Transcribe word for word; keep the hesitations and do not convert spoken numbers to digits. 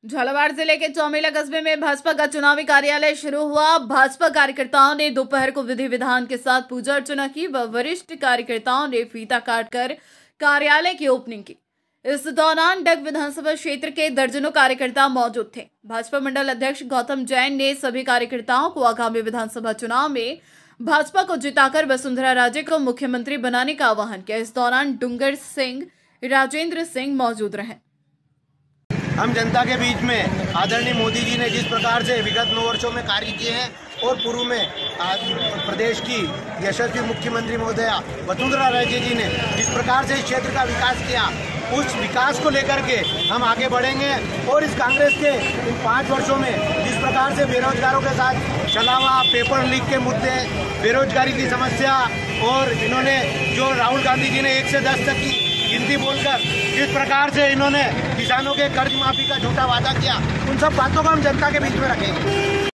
झालावाड़ जिले के चौमेला कस्बे में भाजपा का चुनावी कार्यालय शुरू हुआ। भाजपा कार्यकर्ताओं ने दोपहर को विधि विधान के साथ पूजा अर्चना की व वरिष्ठ कार्यकर्ताओं ने फीता काटकर कार्यालय की ओपनिंग की। इस दौरान डग विधानसभा क्षेत्र के दर्जनों कार्यकर्ता मौजूद थे। भाजपा मंडल अध्यक्ष गौतम जैन ने सभी कार्यकर्ताओं को आगामी विधानसभा चुनाव में भाजपा को जिताकर वसुंधरा राजे को मुख्यमंत्री बनाने का आह्वान किया। इस दौरान डूंगर सिंह, राजेंद्र सिंह मौजूद रहे। हम जनता के बीच में आदरणीय मोदी जी ने जिस प्रकार से विगत नौ वर्षों में कार्य किए हैं और पूर्व में प्रदेश की यशस्वी मुख्यमंत्री महोदया वसुंधरा राजे जी ने जिस प्रकार से इस क्षेत्र का विकास किया, उस विकास को लेकर के हम आगे बढ़ेंगे। और इस कांग्रेस के इन पाँच वर्षों में जिस प्रकार से बेरोजगारों के साथ चला हुआ पेपर लीक के मुद्दे, बेरोजगारी की समस्या, और इन्होंने जो राहुल गांधी जी ने एक से दस तक की गिनती बोलकर जिस प्रकार से इन्होंने किसानों के कर्ज माफी का झूठा वादा किया, उन सब बातों को हम जनता के बीच में रखेंगे।